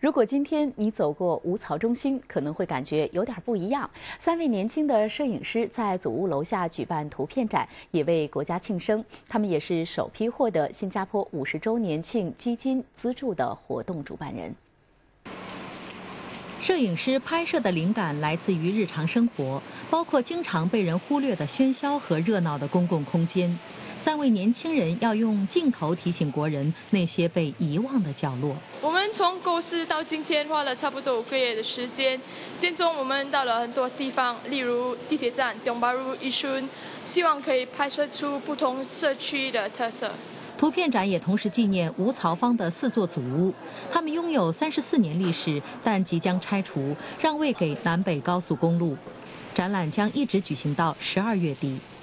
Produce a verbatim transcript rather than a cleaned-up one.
如果今天你走过五草中心，可能会感觉有点不一样。三位年轻的摄影师在祖屋楼下举办图片展，也为国家庆生。他们也是首批获得新加坡五十周年庆基金资助的活动主办人。 摄影师拍摄的灵感来自于日常生活，包括经常被人忽略的喧嚣和热闹的公共空间。三位年轻人要用镜头提醒国人那些被遗忘的角落。 我们从构思到今天花了差不多五个月的时间，间中我们到了很多地方，例如地铁站、东巴路、宜顺，希望可以拍摄出不同社区的特色。 图片展也同时纪念吴曹坊的四座祖屋，它们拥有三十四年历史，但即将拆除，让位给南北高速公路。展览将一直举行到十二月底。